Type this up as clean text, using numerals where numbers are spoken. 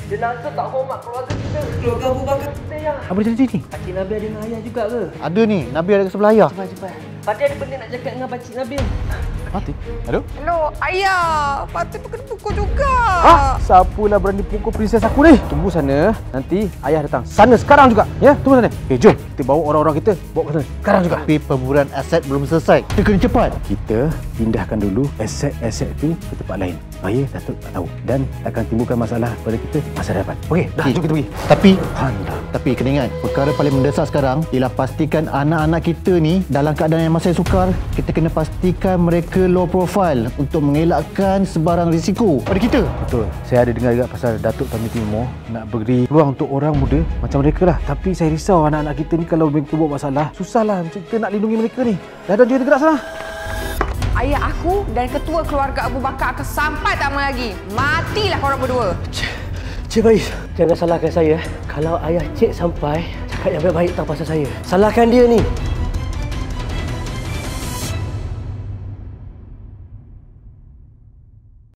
Dia langsung tak hormat keluarga kita. Keluarga Abu Bakar kita ya. Apa dia jadi ni? Pakcik Nabil ada dengan ayah juga ke? Ada ni, Nabi ada kat sebelah ayah. Cepat. Fatih ada benda nak cakap dengan Pakcik Nabil. Mati. Halo? Hello, ayah. Patut kena pukul juga. Siapalah berani pukul princess aku ni? Tunggu sana, nanti ayah datang. Sana sekarang juga. Ya, tunggu sana. Jom. Kita bawa orang-orang kita. Bawa ke sana. Sekarang juga. Tapi pemburuan aset belum selesai. Kita kena cepat. Kita pindahkan dulu aset-aset tu ke tempat lain. Supaya Datuk tak tahu. Dan akan timbulkan masalah pada kita masa depan. Okey, dah. Jom kita pergi. Tapi kena ingat, perkara paling mendesak sekarang ialah pastikan anak-anak kita ni dalam keadaan yang masih sukar. Kita kena pastikan mereka low profile untuk mengelakkan sebarang risiko pada kita. Betul. Saya ada dengar juga pasal Datuk Tanjung Timur nak beri peluang untuk orang muda macam mereka lah. Tapi saya risau anak-anak kita ni kalau mereka buat masalah, susahlah macam kita nak lindungi mereka ni. Dah juga gerak sana. Ayah aku dan ketua keluarga Abu Bakar akan sampai tak lama lagi. Matilah korang berdua. Cik Faiz, jangan salahkan saya. Kalau ayah cik sampai, cakap yang baik-baik tentang pasal saya. Salahkan dia ni.